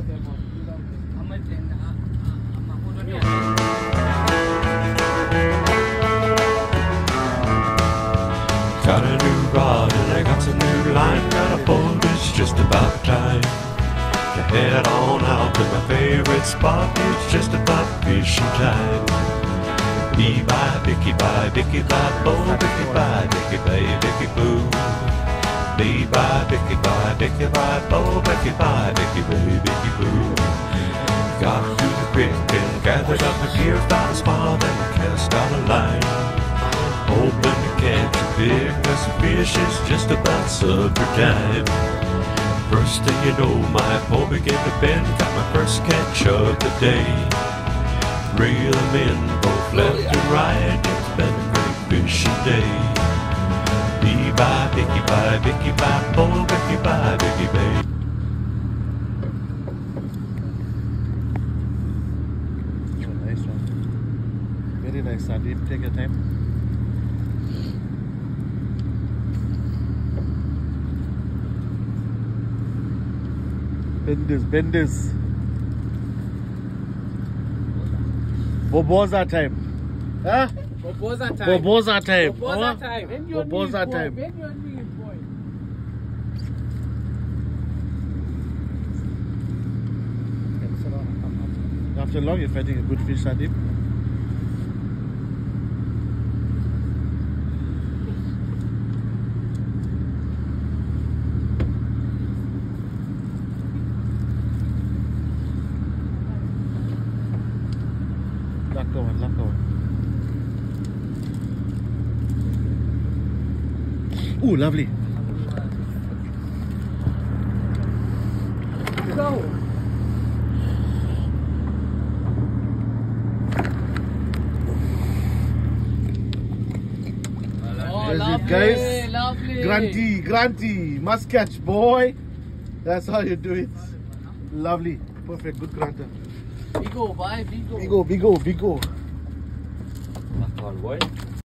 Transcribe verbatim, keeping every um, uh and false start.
Got a new rod and I got some new line. Got a boat, it's just about time to head on out to my favorite spot. It's just about fishing time. Bee bye, Vicky bye, Vicky bye, bo, Vicky bye, Vicky bye, Vicky boo. Bee bye, Vicky bye, Vicky bye, bo, Vicky bye, Vicky bye, Vicky boo. Got to the creek and gathered up the gear, found a spot and cast out a line, hoping to catch a big mess of fish. It's just about supper time. First thing you know, my pole began to bend. Got my first catch of the day. Reel them in both left and right. It's been a great fishing day. Bee bye, Vicky bye, Vicky bye, bo, Vicky bye, Vicky bye. Nice one. Very nice, Sandeep. Take your time. Bend this, bend this. Boboza time. Huh? Boboza time. Boboza time. Boboza time. Bend your Boboza knees, time. boy. Bend your knees, boy. After long, you're fighting a good fish, Sandeep. Luck one, luck one. Ooh, lovely. Go. Oh, There's lovely, it, guys. lovely. Granty, Granty, must catch, boy. That's how you do it. Lovely, perfect, good granter. Bigo, bye, Bigo. Bigo, bigo, bigo. Come on, boy.